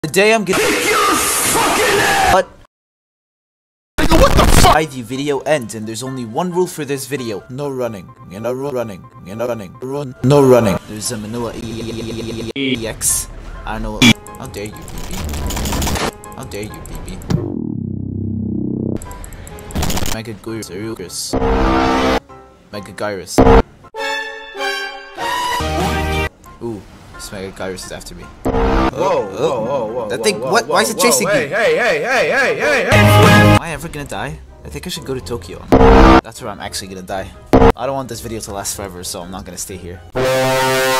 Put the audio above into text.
Today I'm gonna what the fuck? The video ends and there's only one rule for this video. No running. You're not running. You're not running. Run. No running. There's a Manoa EX. I don't know. How dare you, BB? How dare you, BB? Mega Gyrus. Mega Gyrus. Ooh. Mega Gyrus is after me. Whoa. That thing, what? Why is it chasing me? Hey. Am I ever gonna die? I think I should go to Tokyo. That's where I'm actually gonna die. I don't want this video to last forever, so I'm not gonna stay here.